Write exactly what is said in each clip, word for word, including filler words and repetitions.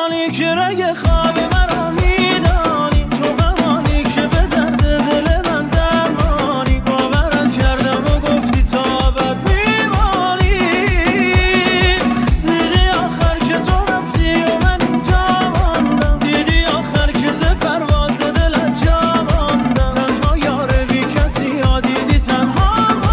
غمانی که رگ خواب مرا میدانی، تو غمانی که به درد دل من درمانی. باورت کردم و گفتی تا ابد میمانی. دیدی آخر که تو رفتی و من اینجا ماندم. دیدی آخر که ز پرواز دلت جا ماندم. تنها یار بی کسی ها دیدی تنها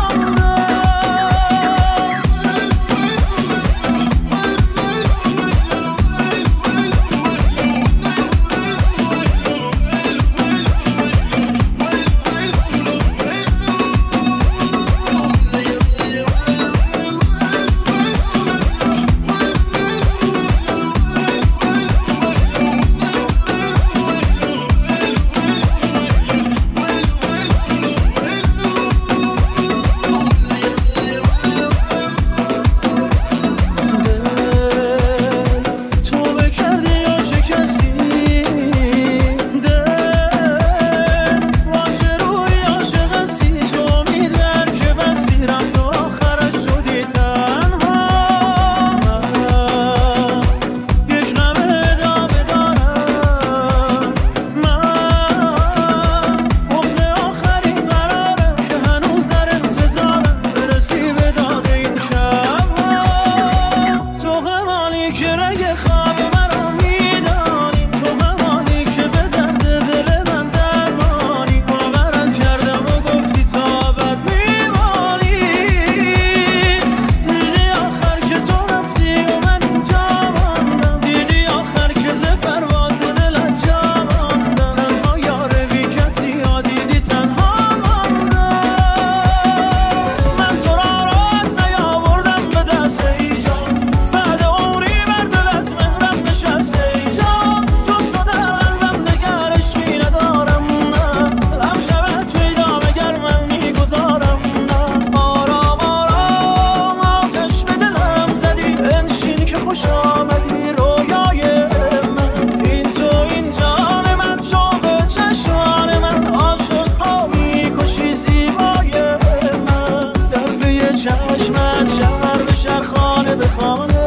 چشمت شهر به شهر خانه به خانه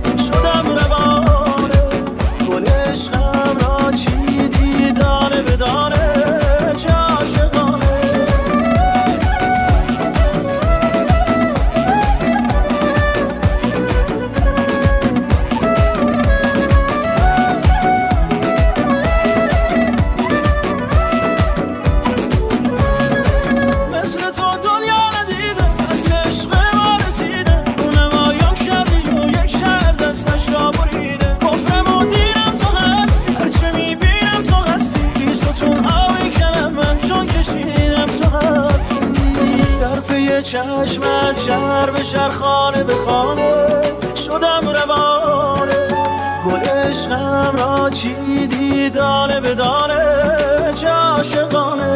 شدم روانه. گل عشقم را چیدی دانه به دانه چه عاشقانه. مثل تو دنیا ندیده فصل عشق ما رسیده. رونمایان کردی و یک شهر دستش را بریده. کفرم و دیرم تو هستی هرچه میبینم تو هستی. بی ستون هایی کنم من چون کشیدم تو هستی. در پی چشمت شهر به شهر خانه به خانه شدم روانه. گل عشقم را چیدی دانه به دانه چه عاشقانه.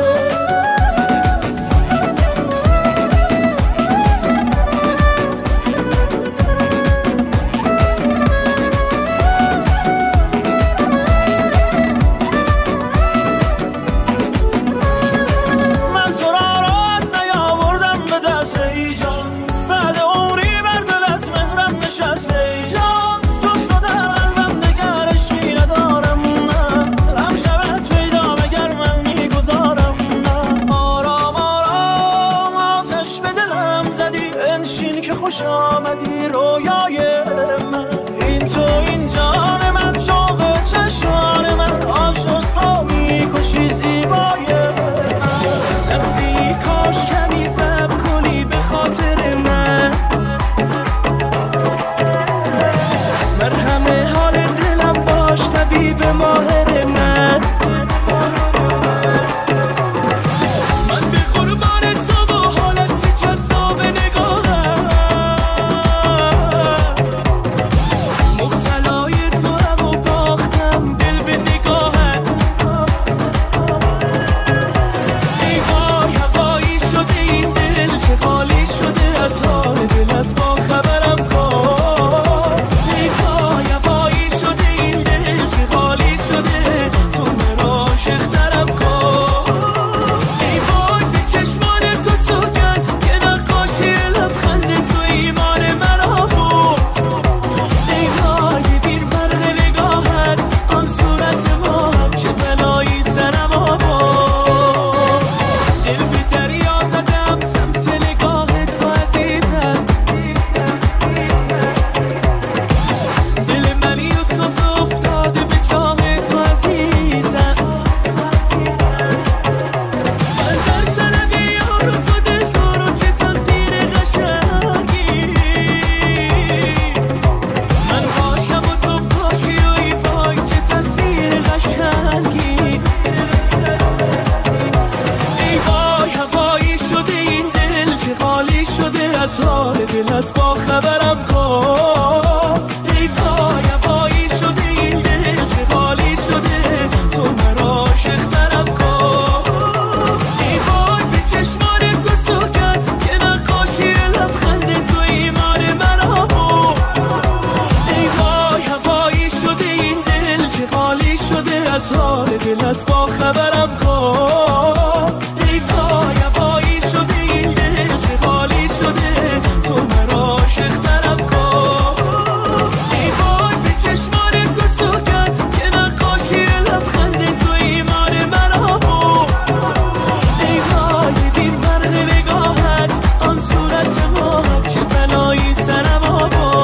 خوش آمدی رویای من. این تو این جان من شوق چشمان من. عاشق ها میکشی زیبای من. نفسی کاش کمی صبر کنی به خاطر من. مرهم حال دلم باش طبیب ماهر من. من به قربان تو و حالت جذاب نگاهم مبتلای تو هم و باختم دل به نگاهت. ای وای هوایی شده این دل چه خالی شده از حال دلت با خبرم کن. ای وای هوایی شده این دل چه خالی شده تو مرا از حال دلت با خبرم کن. ای وای وایی شده این دل چه حالی شده، تو مرا عاشق ترم کن. ای وای به چشمان تو سوگن که نقاشی لبخند تو ایمان مرا بود. ای وای بین برق نگاهت آن صورت ما که بلایی سرم آورد.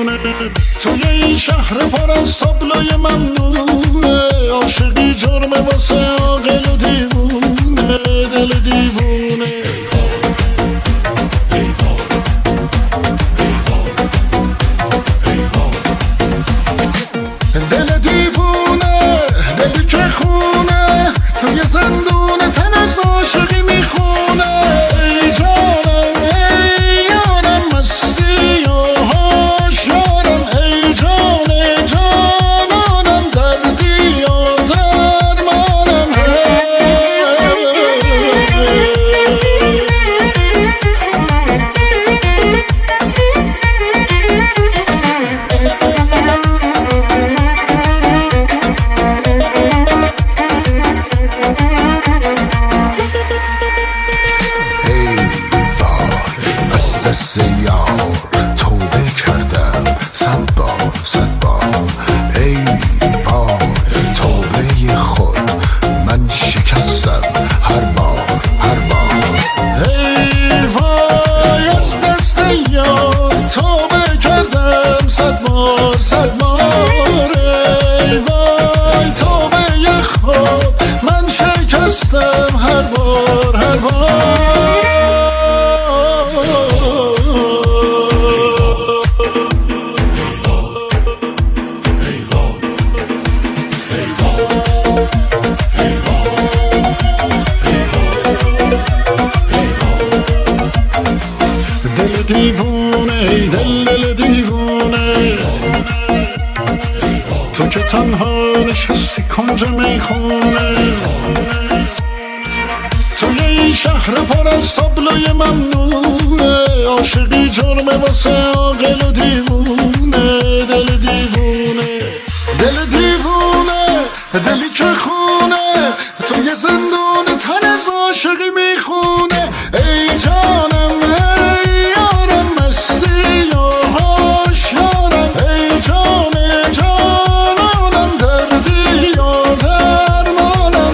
دیوونه توی این شهر پر از تابلوی ممنوعه عاشقی جرمه واسه عاقل و دیوونه دل دیوونه دل دیوونه دلی که خونه توی زندون تن از عاشقی میخونه ای جانم ای یارم مستی و هاش یارم ای جان جانانم دردی و درمانم دست یار توبه کردم صد بار صد بار ای وای توبه خود من شکستم هر بار هر بار ای وای از دست یار توبه کردم صد بار صد بار ای وای توبه خود من شکستم هر بار هر بار دل دیوونه ای دل دل دیوونه تو که تنها نشستی کنج میخونه توی این شهر پر از تابلوی ممنوعه عاشقی جرمه واسه عاقل و دیوونه دل دیوونه دل دیوونه دلی که خونه توی زندون تن از عاشقی میخونه ای جانم ای یارم مستی و هاش یارم ای جان جانانم دردی و درمانم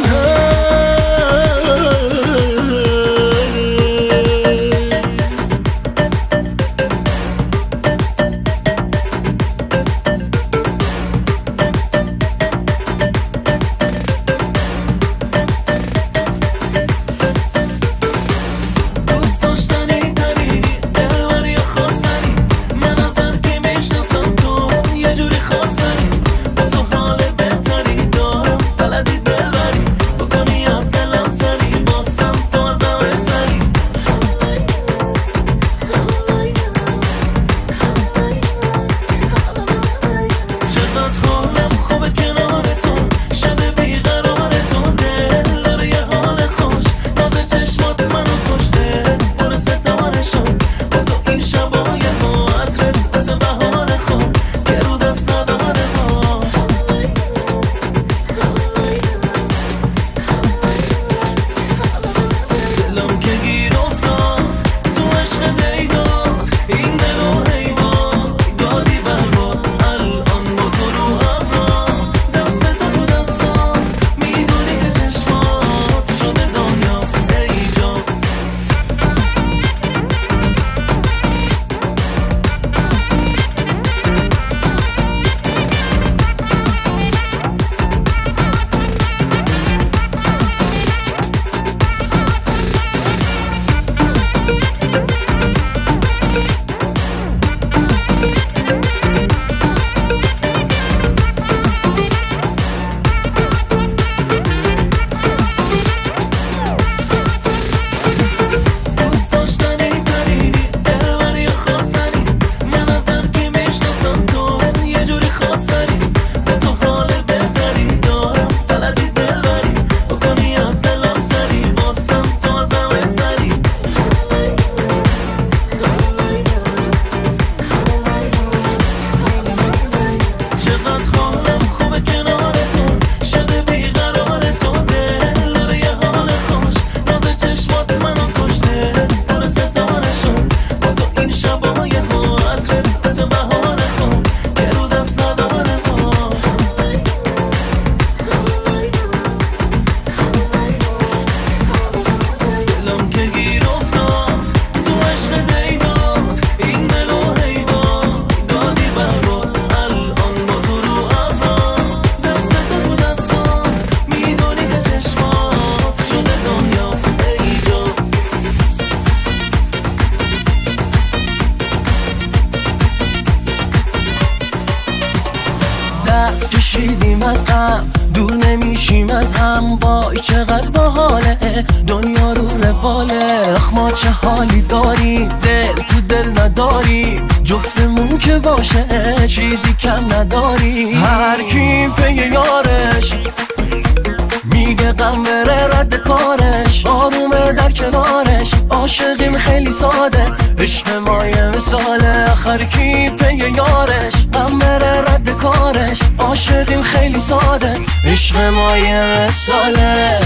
پیچیدیم از غم، دور نمیشیم از هم. وای چقدر باحاله دنیا رو رواله. آخ ما چه حالی داریم، دل تو دل نداریم، جفتمون که باشه چیزی کم نداریم. هر کی پی یارش میگه غم بره رد کارش، آرومه در کنارش، عاشقیم خیلی ساده، عشق ما یه مثاله. آخر کی پی یارش غم بره رد کارش، عاشقیم خیلی ساده، عشق ما یه مثاله.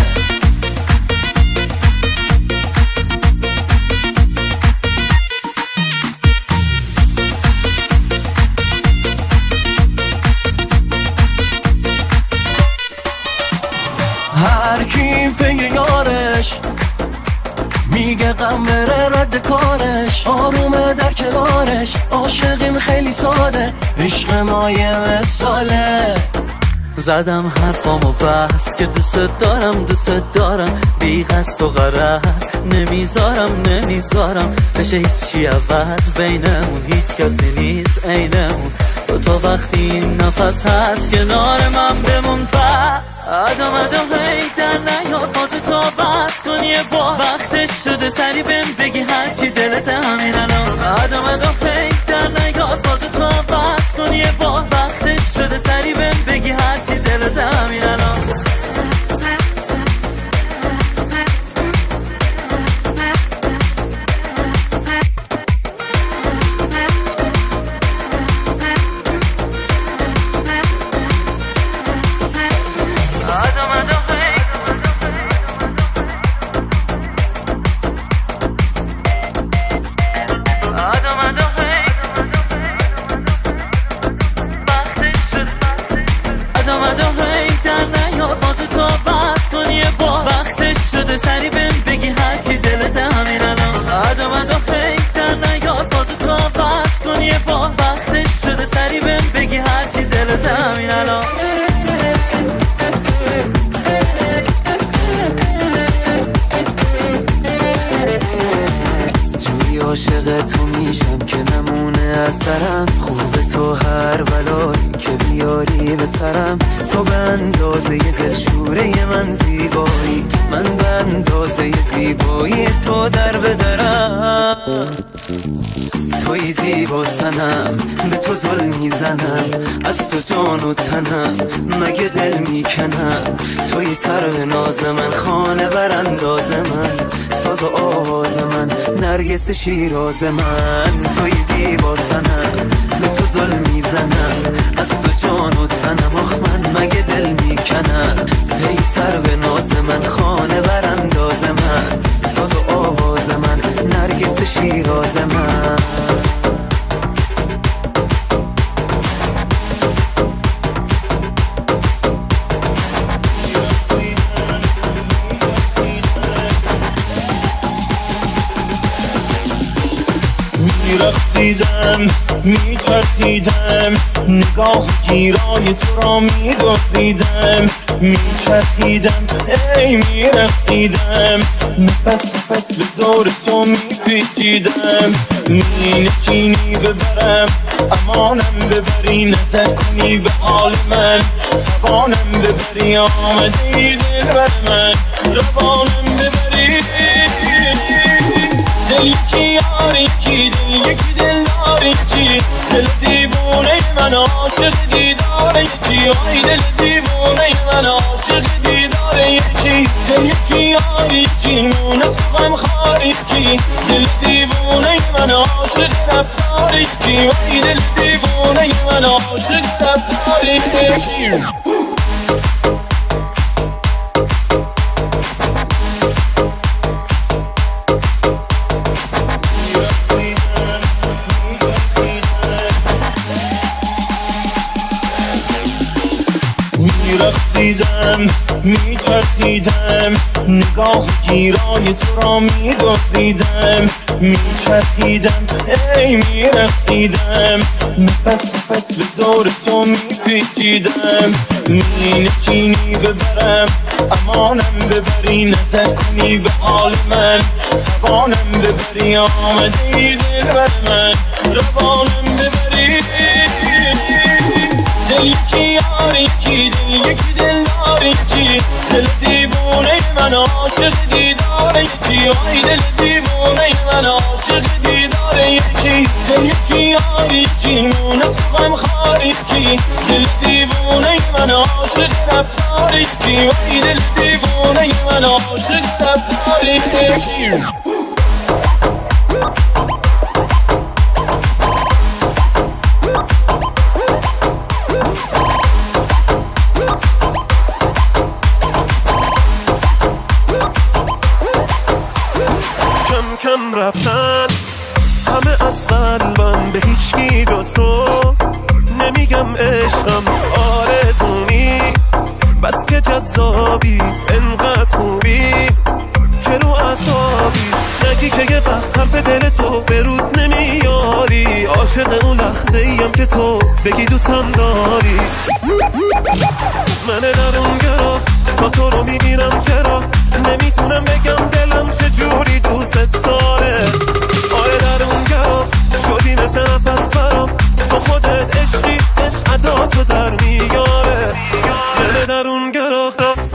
هر کی پی یارش میگه غم بره رد کارش، آرومه در کنارش، عاشقیم خیلی ساده، عشق ما یه مثاله. زدم حرفامو بس که دوست دارم دوست دارم، بی قصد و غرض نمیذارم نمیذارم بشه هیچی عوض، بینمون هیچ کسی نیست عینمون، دو تا وقتی این نفس هست کنار من بمون پس. ادام ادام هی در نیار فاز تا بس کن یه بار، وقتش شده سری بهم بگی هرچی دلت همین الان. ادام ادام هی در نیار فاز تا بس کن یه بار، وقتش شده سری بهم بگی هرچی دلت همین الان. سری بهم بگی هرچی دلت همین الان. ادام ادام هی در نیار فاز تو عوض کن یه بار، وقتش شده سری بهم بگی هرچی دلت همین الان. جوری عاشق تو میشم که نمونه از سرم، خوب تو هر بلایی که بیاری به سرم، تو به اندازه دلشوره من زیبایی، من به اندازه زیبایی تو در بدرم. توی زیبا سنم به تو ظلم میزنم، از تو جان و تنم مگه دل میکنم. توی سر به ناز من، خانه برانداز من، ساز و آواز من، نرگس شیراز من. توی زیبا سنم به تو ظلم میزنم، از تو جان و تنم، آخ من مگه دل میکنم. پی سر به ناز من، خانه برانداز من، ساز و آواز من، نرگس شیراز من. میرفتیدم میچرخیدم، نگاه گیرای تو را میدزدیدم، میچرخیدم ای میرفتیدم، نفس نفس به دور تو میپیچیدم. مینشینی ببرم امانم ببری، نظر کنی به حال من، زبانم ببری، آمده ای دل بر من، روانم ببری. دل یکی یاری کی، دل یکی دل داری کی، دل دیوونه من عاشق دیدار یکی، آی دل دیوونه من عاشق دیدار یکی. دل یکی یاری کی، مونس غم خاری کی، دل دیوونه من عاشق رفتار یکی، آی دل دیوونه من عاشق رفتار یکی. میرفتیدم میچرخیدم، نگاه گیرای تو را میدزدیدم، میچرخیدم ای میرفتیدم، نفس نفس به دور تو میپیچیدم. مینشینی ببرم امانم ببری، نظر کنی به حال من، زبانم ببری، آمده ای دل بر من، روانم ببری. دل یکی یاری کی، یکی دل یکی دل داره یکی دل دیوونه من عاشق دیداره یکی آی دل دیوونه من عاشق دیداره یکی دل یکی یاری یکی مونس غم خاری یکی دل دیوونه من عاشق رفتاره یکی آی دل دیوونه من عاشق رفتاره یکی کم رفتن همه از قلبم به هیچکی جز تو نمیگم عشقم آرزونی بس که جذابی انقدر خوبی که رو اعصابی نگی که یه وقت حرف دل تو به رود نمیاری عاشق اون لحظه ایم که تو بگی دوستم داری من درون گرا تا تو رو میبینم چرا نمیتونم بگم دلم چجوری دوست داره آره درون گرا شدی مثل نفس برام تو خودت عشقی عشق ادا تو در میاره من درون گرا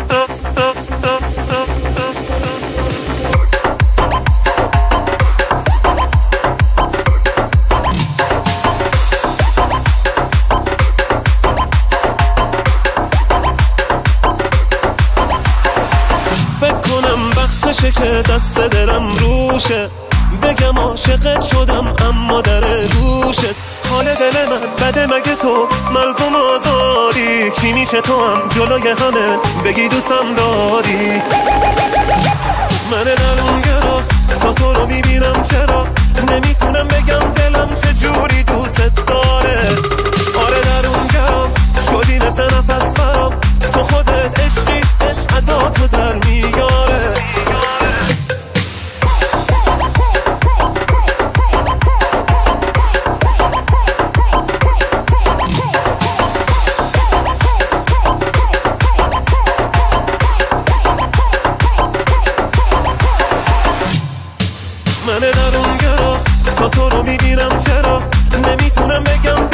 که دست دلم روشه بگم عاشقت شدم اما در گوشت حال دل من بده مگه تو مردم آزادی چی میشه تو هم جلوی همه بگی دوستم داری من درون گرا تا تو رو میبینم چرا نمیتونم بگم دلم چجوری دوست داره آره درون گرا شدی مثل نفس برام تو خودت عشقی عشق ادا تو در میاره من درون گرا تا تو رو میبینم چرا نمیتونم بگم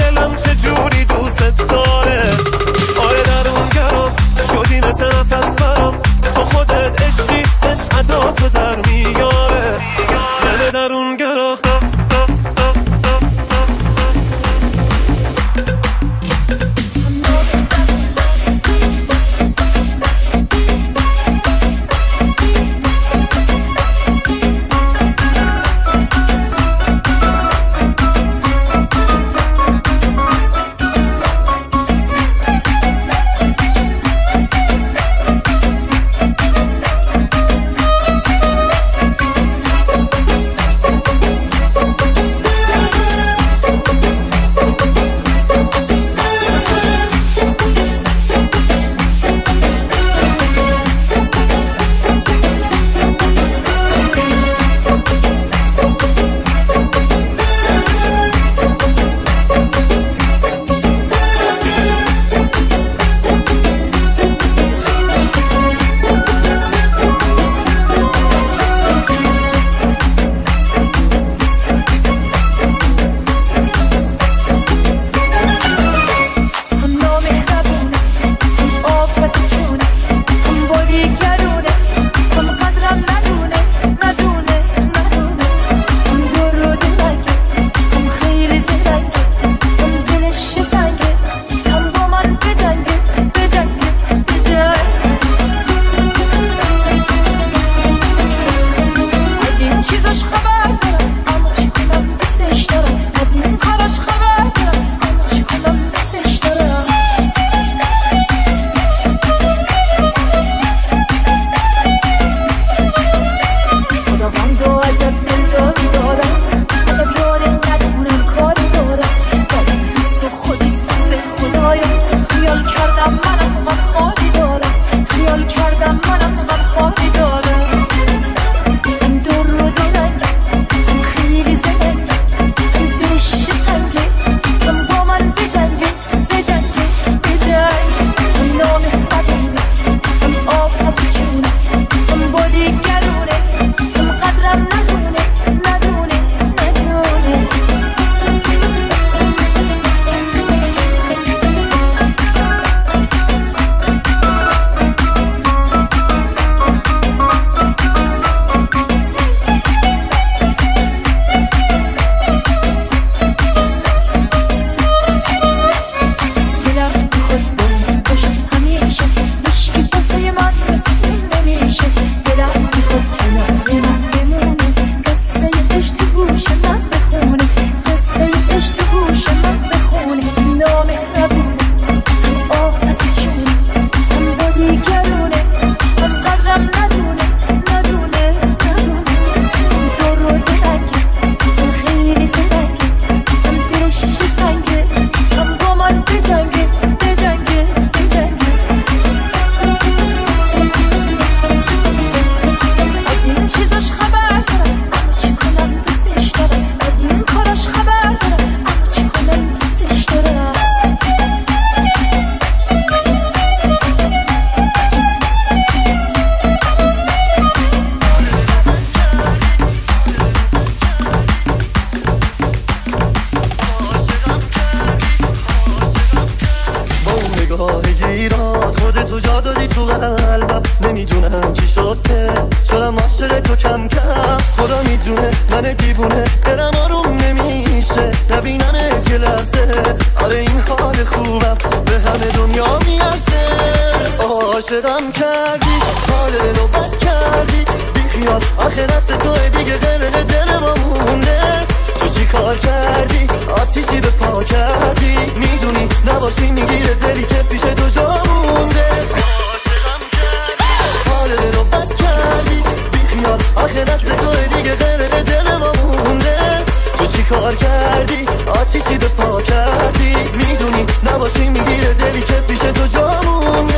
تو جا دادی تو قلبم، نمیدونم چی شد که شدم عاشق تو کم کم. خدا میدونه من دیوونه، دلم آروم نمیشه نبینمت یه لحظه. آره این حال خوبم به همه دنیا میارزه. عاشقم کردی، حال دلو بد کردی، بیخیال آخه دست توی دیگه غرق دل ما مونده. تو چی کار کردی؟ آتیشی به پا کردی، میدونی نباشی میگیره دلی که پیش تو جا مونده. عاشقم کردی، حال دلو بد کردی، بیخیال آخه دست توی دیگه غرق دل ما مونده. تو چی کار کردی؟ آتیشی به پا کردی، میدونی نباشی میگیره دلی که پیش تو جا مونده.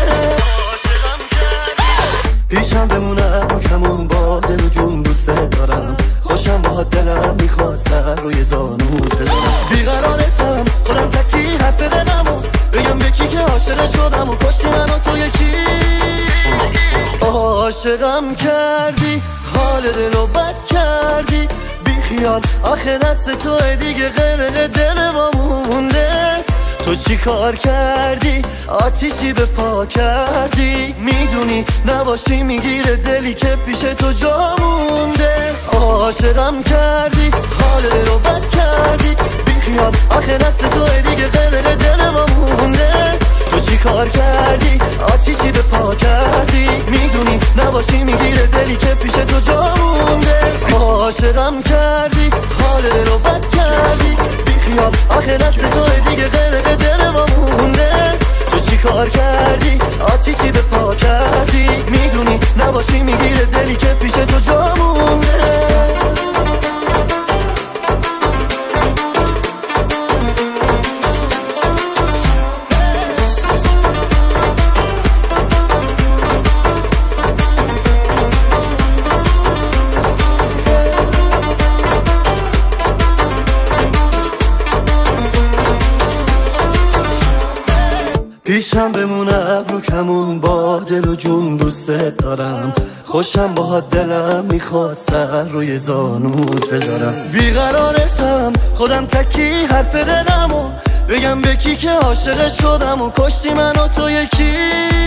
پیشم بمونم و کمون با دل و جون دوست دارم، خوشم با دلم میخواد سر روی زانوت بزنم. بیقرارتم خودم تکی حرف دلمو بگم به کی که عاشق شدم و کشتی من و تو یکی. عاشقم کردی، حال دلو بد کردی، بیخیال آخه دست توی دیگه غرق دل ما مونده. تو چی کار کردی؟ آتیشی به پا کردی، میدونی نباشی میگیره دلی که پیش تو جا مونده. عاشقم کردی، حال دلو بد کردی، بیخیال آخه دست توی دیگه غرق دل ما مونده. تو چی کار کردی؟ آتیشی به پا کردی، میدونی نباشی میگیره دلی که پیش تو جا مونده. عاشقم کردی، حال دلو بد کردی، بیخیال آخه دست توی دیگه غرق دل ما مونده. تو چی کار کردی؟ آتیشی به پا کردی، میدونی نباشی میگیره دلی که پیش تو جا مونده. پیشم بمونم رو کمون با دل و جون دوست دارم، خوشم با دلم میخواد سر روی زانوت بذارم. بیقرارتم خودم تکی حرف دلمو بگم به کی که عاشق شدم و کشتی من و تو یکی.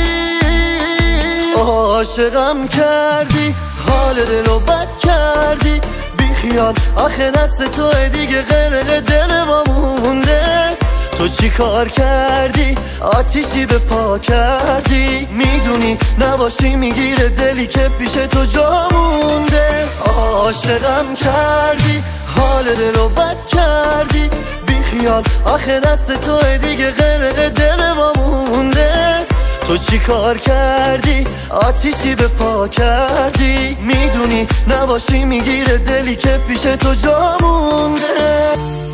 عاشقم کردی، حال دلو بد کردی، بیخیال آخه دست توی دیگه غرق دل ما مونده. تو چی کار کردی؟ آتیشی به پا کردی، میدونی نباشی میگیره دلی که پیش تو جا مونده. عاشقم کردی، حال دلو بد کردی، بیخیال آخه دست توی دیگه غرق دل ما مونده. تو چی کار کردی؟ آتیشی به پا کردی، میدونی نباشی میگیره دلی که پیش تو جا مونده.